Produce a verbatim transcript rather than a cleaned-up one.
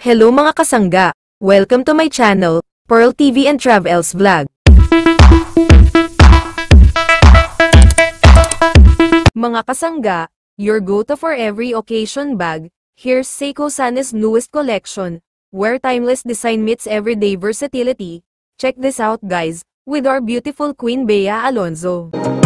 Hello mga kasangga! Welcome to my channel, Pearl T V and Travels Vlog. Mga kasangga, your go-to for every occasion bag, here's Secosana's newest collection, where timeless design meets everyday versatility. Check this out guys, with our beautiful Queen Bea Alonzo.